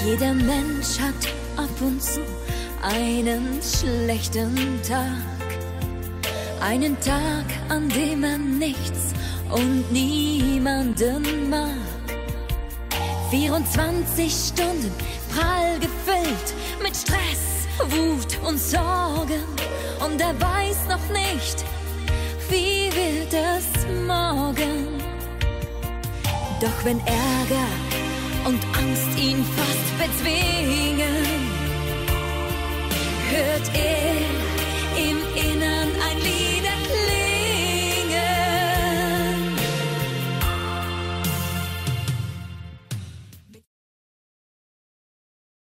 Jeder Mensch hat ab und zu einen schlechten Tag. Einen Tag, an dem er nichts und niemanden mag. 24 Stunden prall gefüllt mit Stress, Wut und Sorgen. Und er weiß noch nicht, wie wird es morgen. Doch wenn Ärger und Angst ihn fast bezwingen, hört er